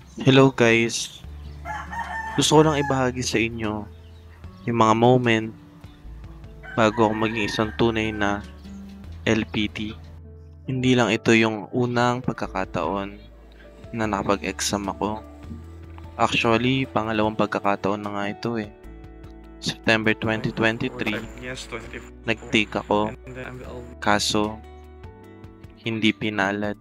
Hello guys, gusto ko lang ibahagi sa inyo yung mga moment bago ako maging isang tunay na LPT. Hindi lang ito yung unang pagkakataon na nakapag-exam ako. Actually, pangalawang pagkakataon na nga ito eh. September 2023, Yes, 24. nag-take ako, And then kaso hindi pinalad.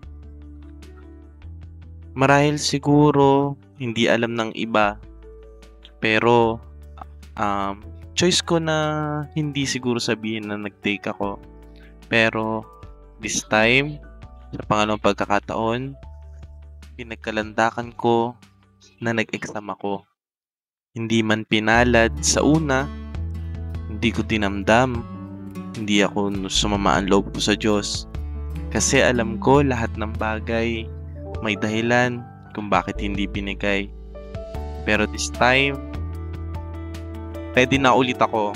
Marahil siguro hindi alam ng iba, pero choice ko na hindi siguro sabihin na nag-take ako. Pero this time, sa pangalawang pagkakataon, pinagkalandakan ko na nag-exam ako. Hindi man pinalad sa una, hindi ko dinamdam, hindi ako sumama ang loob ko sa Diyos. Kasi alam ko lahat ng bagay may dahilan kung bakit hindi binigay. Pero this time, ready na ulit ako.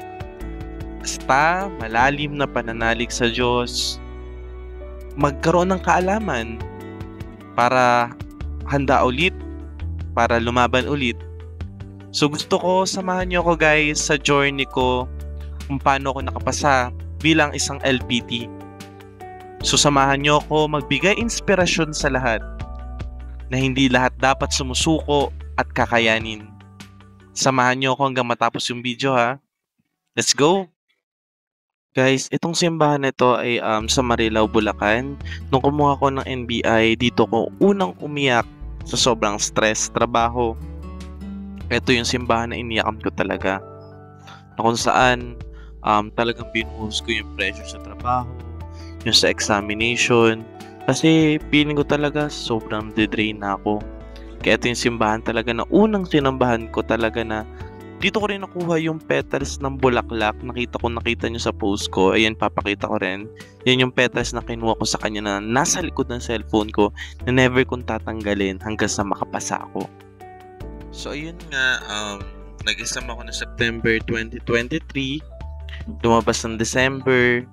Basta malalim na pananalig sa Diyos, magkaroon ng kaalaman para handa ulit, para lumaban ulit. So gusto ko samahan niyo ako guys sa journey ko kung paano ako nakapasa bilang isang LPT. So samahan niyo ako magbigay inspirasyon sa lahat na hindi lahat dapat sumusuko at kakayanin. Samahan niyo ako hanggang matapos yung video ha. Let's go! Guys, itong simbahan na ito ay sa Marilao, Bulacan. Nung kumuha ko ng NBI, dito ko unang umiyak sa sobrang stress, trabaho. Ito yung simbahan na iniyakan ko talaga. Na kung saan talagang binuhos ko yung pressure sa trabaho, yung sa examination. Kasi feeling ko talaga sobrang dedrain na ako. Kaya ito yung simbahan talaga na unang sinambahan ko talaga na dito ko rin nakuha yung petals ng bulaklak. Nakita nyo sa post ko. Ayan, papakita ko rin. Yan yung petals na kinuha ko sa kanya na nasa likod ng cellphone ko na never kong tatanggalin hanggang sa makapasa ako. So, ayun nga. Nag-exam ako na September 2023. Lumabas ng December.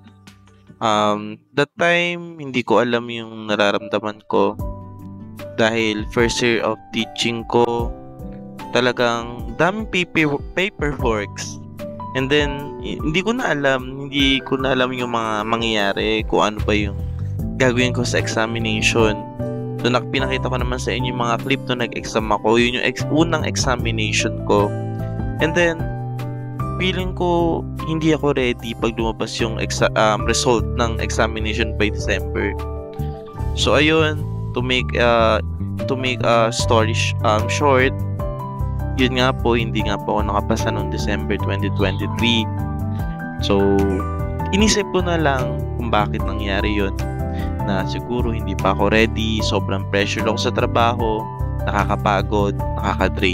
That time, hindi ko alam yung nararamdaman ko. Dahil first year of teaching ko, talagang daming paperworks. And then, hindi ko na alam yung mga mangyayari, kung ano ba yung gagawin ko sa examination. So, pinakita ko naman sa inyo yung mga clip na nag-exam ako. Yun yung unang examination ko. And then, feeling ko hindi ako ready pag lumabas yung result ng examination by December. So, ayun, to make a story short, yun nga po, hindi nga po ako nakapasa noong December 2023. So, inisip ko na lang kung bakit nangyari yun. Na siguro hindi pa ako ready, sobrang pressure ako sa trabaho, nakakapagod, nakakadrain.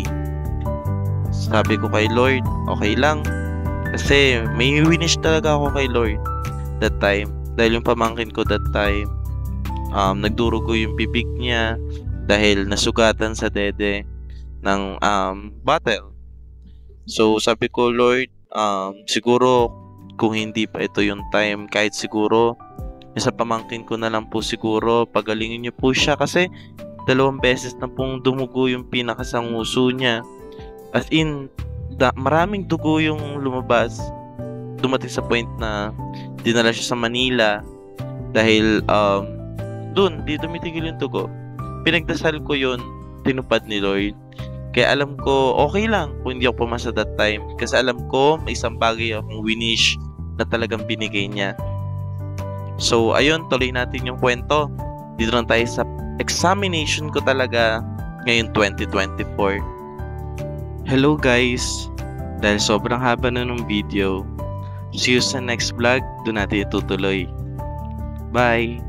Sabi ko kay Lord, okay lang. Kasi may winish talaga ako kay Lord that time. Dahil yung pamangkin ko that time, nagdurugo yung bibig niya dahil nasugatan sa dede ng battle. So sabi ko, Lord, siguro kung hindi pa ito yung time, kahit siguro sa pamangkin ko na lang po siguro, pagalingin niyo po siya kasi 2 beses na pong dumugo yung pinakasanguso niya. As in, maraming dugo yung lumabas. Dumating sa point na dinala siya sa Manila dahil dun, di tumitigil yung dugo. Pinagdasal ko yun, tinupad ni Lord. Kaya alam ko, okay lang kung hindi ako pumasa that time. Kasi alam ko, may isang bagay akong winish na talagang binigay niya. So, ayun, tuloy natin yung kwento. Dito lang tayo sa examination ko talaga ngayon 2024. Hello guys! Dahil sobrang haba na ng video, see you sa next vlog, doon natin itutuloy. Bye!